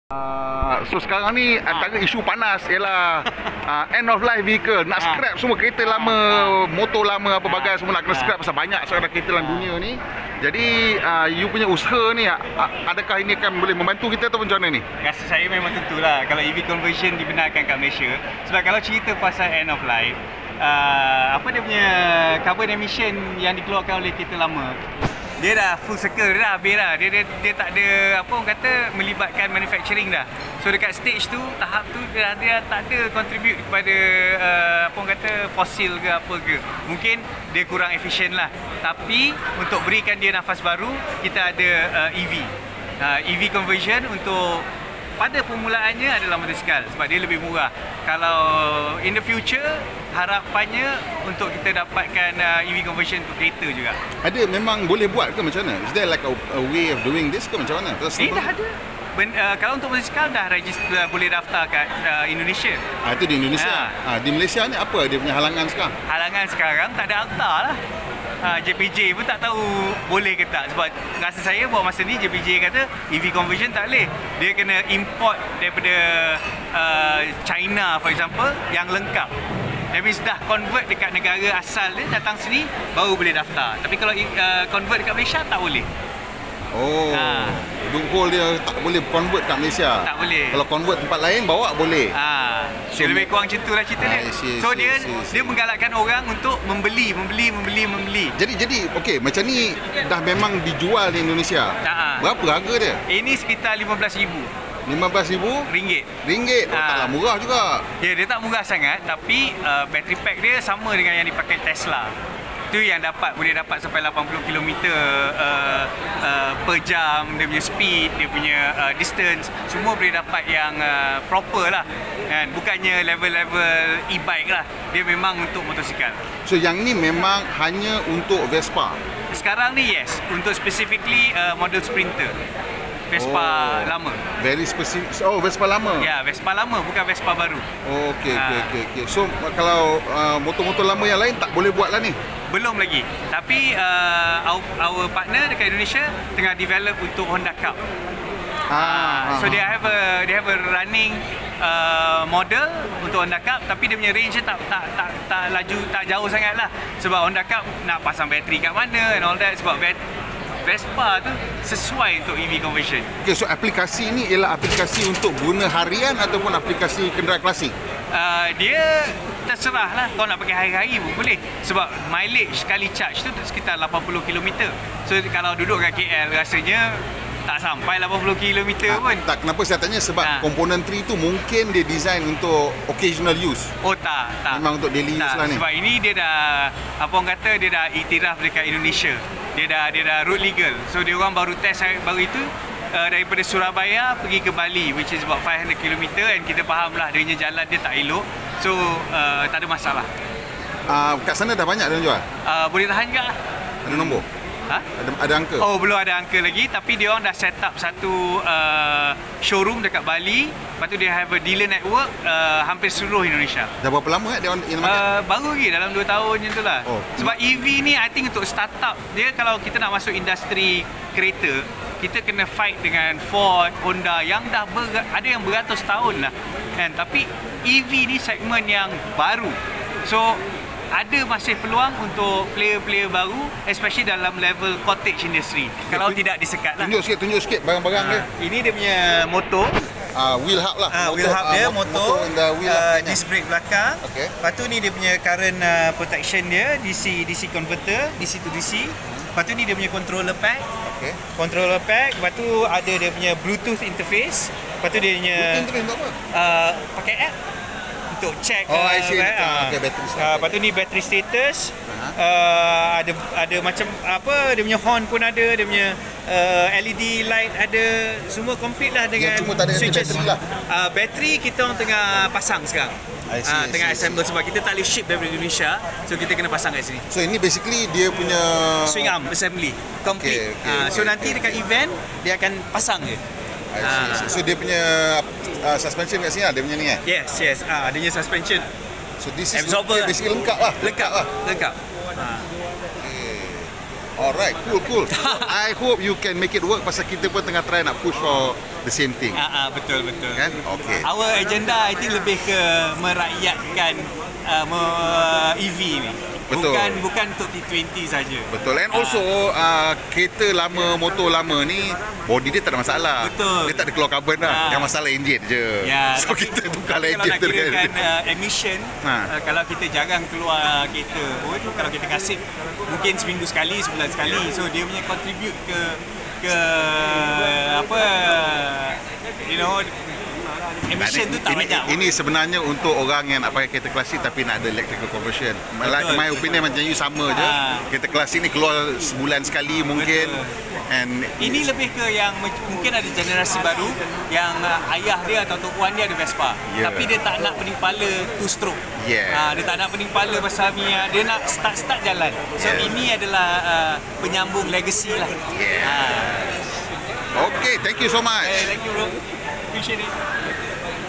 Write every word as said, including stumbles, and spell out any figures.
Uh, so sekarang ni antara isu panas ialah uh, end of life vehicle. Nak scrap semua kereta lama, motor lama apa bagai semua nak kena scrap pasal banyak sekarang kereta dalam dunia ni. Jadi uh, you punya usaha ni uh, adakah ini akan boleh membantu kita atau macam mana ni? Rasa saya memang tentulah kalau E V conversion dibenarkan kat Malaysia. Sebab kalau cerita pasal end of life, uh, apa dia punya carbon emission yang dikeluarkan oleh kereta lama, dia dah full circle dah, habis dah. Dia, dia, dia tak ada, apa orang kata, melibatkan manufacturing dah. So dekat stage tu, tahap tu dia, dia tak ada contribute kepada uh, apa orang kata, fosil ke apa ke. Mungkin dia kurang efisien lah. Tapi untuk berikan dia nafas baru, kita ada uh, E V. Uh, E V conversion untuk pada permulaannya adalah motosikal sebab dia lebih murah. Kalau in the future, harapannya untuk kita dapatkan uh, E V conversion untuk kereta juga. Ada memang boleh buat ke macam mana? Is there like a, a way of doing this ke macam mana? Eh dah ada. Ben, uh, kalau untuk motosikal dah register, boleh daftar kat uh, Indonesia. Ah, itu di Indonesia. Ha. Ha, di Malaysia ni apa dia punya halangan sekarang? Halangan sekarang tak ada akta lah. Uh, J P J pun tak tahu boleh ke tak. Sebab rasa saya buat masa ni J P J kata E V conversion tak boleh. Dia kena import daripada uh, China for example yang lengkap. That means dah convert dekat negara asal dia, datang sini baru boleh daftar. Tapi kalau uh, convert dekat Malaysia tak boleh. Oh, ha. Loophole dia tak boleh convert kat Malaysia. Tak boleh. Kalau convert tempat lain bawa boleh. Ha. So, lebih kurang macam itulah cerita dia. See, so see, dia see, see. dia menggalakkan orang untuk membeli, membeli, membeli, membeli. Jadi jadi okey, macam ni dah memang dijual di Indonesia. Ha. Berapa harga dia? Ini sekitar lima belas ribu. lima belas ribu ringgit. Ringgit. Oh, ha. Taklah murah juga. Ya, dia tak murah sangat tapi uh, battery pack dia sama dengan yang dipakai Tesla. Tu yang dapat boleh dapat sampai lapan puluh kilometer uh, uh, per jam, dia punya speed, dia punya uh, distance, semua boleh dapat yang uh, proper lah kan, bukannya level-level e-bike lah, dia memang untuk motosikal. So yang ni memang hanya untuk Vespa. Sekarang ni yes, untuk specifically uh, model Sprinter. Vespa oh, lama. Very specific. Oh, Vespa lama. Ya, Vespa lama, bukan Vespa baru. Oh, okey okey okey okey. So kalau uh, motor-motor lama yang lain tak boleh buat lah ni. Belum lagi. Tapi uh, our, our partner dekat Indonesia tengah develop untuk Honda Cup. Ah, so ah, they have a they have a running uh, model untuk Honda Cup tapi dia punya range tak tak tak tak laju tak jauh sangat lah. Sebab Honda Cup nak pasang bateri kat mana and all that, sebab Vespa tu sesuai untuk E V conversion. Okay, so aplikasi ni ialah aplikasi untuk guna harian ataupun aplikasi kenderaan klasik? Uh, dia terserah lah, kau nak pakai hari-hari pun boleh. Sebab mileage sekali charge tu sekitar lapan puluh kilometer. So kalau duduk kat K L rasanya tak sampai lapan puluh kilometer ha, pun. Tak, kenapa saya tanya? Sebab ha. componentry tu mungkin dia design untuk occasional use. Oh tak, tak. Memang untuk daily tak, use lah ni. Sebab ini dia dah, apa orang kata, dia dah iktiraf dekat Indonesia. Dia dah dia dah road legal. So dia orang baru test baru itu uh, daripada Surabaya pergi ke Bali, which is about five hundred kilometer, and kita faham lah dia punya jalan dia tak elok. So uh, tak ada masalah. Uh, kat sana dah banyak dia jual? Uh, boleh tahan juga lah. Ada nombor? Ha? Ada, ada angka? Oh, belum ada angka lagi, tapi dia orang dah set up satu uh, showroom dekat Bali. Lepas tu dia have a dealer network uh, hampir seluruh Indonesia. Dah berapa lama eh dia orang in uh, baru lagi dalam dua tahun macam tu lah. Oh. Sebab E V ni I think untuk startup dia, kalau kita nak masuk industri kereta, kita kena fight dengan Ford, Honda yang dah ber, ada yang beratus tahun lah kan. Tapi E V ni segmen yang baru. So ada masih peluang untuk player-player baru, especially dalam level cottage industry. Okay, kalau tidak disekat lah. Tunjuk sikit, tunjuk sikit barang-barang dia. Ini dia punya motor. Uh, wheel hub lah. Uh, wheel hub dia, uh, motor, motor uh, disc brake belakang. Okay. Lepas tu ni dia punya current uh, protection dia, D C D C converter, D C to D C. Lepas tu ni dia punya controller pack. Okay. Controller pack. Lepas tu ada dia punya Bluetooth interface. Lepas tu dia punya Bluetooth interface untuk apa? Uh, pakai app untuk check. Oh, I see. Uh, okay, battery status. Uh, lepas tu ni battery status. Uh-huh. Uh, ada ada macam apa, dia punya horn pun ada, dia punya uh, L E D light ada, semua complete lah dengan cuma tak ada switches. bateri lah. Uh, bateri kita orang tengah pasang sekarang. I see, uh, I tengah see, assemble sebab kita tak boleh ship daripada Indonesia, so kita kena pasang kat sini. So ini basically dia punya swing arm assembly complete. Okay, okay, uh, so okay, nanti okay. dekat event dia akan pasang je. I see, I see. So dia punya uh, suspension kat sini lah, dia punya ni eh? Yes, yes. Ah, uh, adanya suspension. So this is absorber, basically lengkap lah. Lengkap lah. Lengkap. Ha. Okay. Alright, cool, cool. I hope you can make it work pasal kita pun tengah try nak push for the same thing. Ah, ah, betul betul. Kan? Okey. Our agenda I think lebih ke merakyatkan uh, me- E V ni. Betul. Bukan bukan untuk T dua puluh saja. Betul. And also uh, kereta lama, motor lama ni body dia tak ada masalah. Betul. Dia tak ada keluar carbon dah. Ha. Yang masalah enjin je. Ya, So tapi- kita tukar tapi enjin kalau tu nak kan. kirakan uh, emission, Ha. uh, kalau kita jarang keluar kereta pun, kalau kita kasih mungkin seminggu sekali, sebulan sekali, so dia punya contribute ke ke apa, you know, emission tu tak ini, banyak. ini sebenarnya untuk orang yang nak pakai kereta klasik tapi nak ada electrical conversion. Like Betul. my opinion macam you sama je. Ha. Kereta klasik ni keluar sebulan sekali mungkin. Betul. And Ini lebih ke yang m- mungkin ada generasi baru yang uh, ayah dia atau tok puan dia ada Vespa, Yeah. tapi dia tak nak pening kepala two stroke. Yeah. Ah, dia tak nak pening kepala pasal ni, ah, dia nak start-start jalan. So Yeah. ini adalah uh, penyambung legacy lah. Yeah. Ah. okay, thank you so much. Eh, thank you bro. Appreciate it.